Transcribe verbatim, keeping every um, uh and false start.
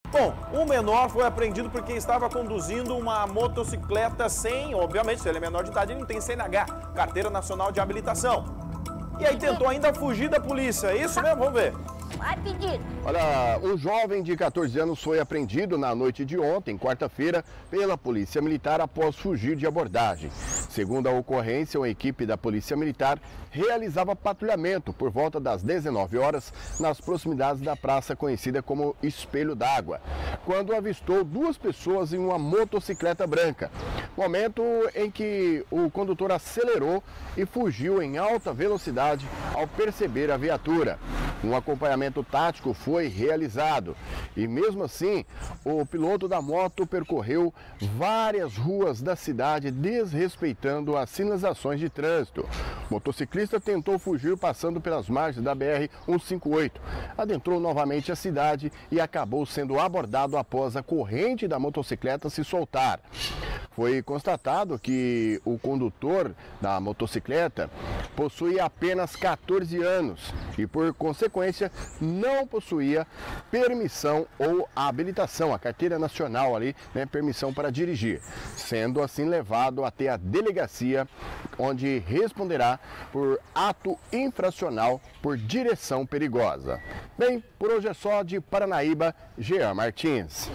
Bom, o menor foi apreendido porque estava conduzindo uma motocicleta sem, obviamente, se ele é menor de idade, ele não tem C N H, Carteira Nacional de Habilitação. E aí tentou ainda fugir da polícia, é isso mesmo? Vamos ver. Vai pedir. Olha, um jovem de quatorze anos foi apreendido na noite de ontem, quarta-feira, pela Polícia Militar após fugir de abordagem. Segundo a ocorrência, uma equipe da Polícia Militar realizava patrulhamento por volta das dezenove horas nas proximidades da praça conhecida como Espelho d'Água, quando avistou duas pessoas em uma motocicleta branca. Momento em que o condutor acelerou e fugiu em alta velocidade ao perceber a viatura. Um acompanhamento tático foi realizado e, mesmo assim, o piloto da moto percorreu várias ruas da cidade desrespeitando as sinalizações de trânsito. O motociclista tentou fugir passando pelas margens da B R cento e cinquenta e oito, adentrou novamente a cidade e acabou sendo abordado após a corrente da motocicleta se soltar. Foi constatado que o condutor da motocicleta possuía apenas quatorze anos e, por consequência, não possuía permissão ou habilitação, a carteira nacional ali, né, permissão para dirigir, sendo assim levado até a delegacia, onde responderá por ato infracional por direção perigosa. Bem, por hoje é só. De Paranaíba, Jean Martins.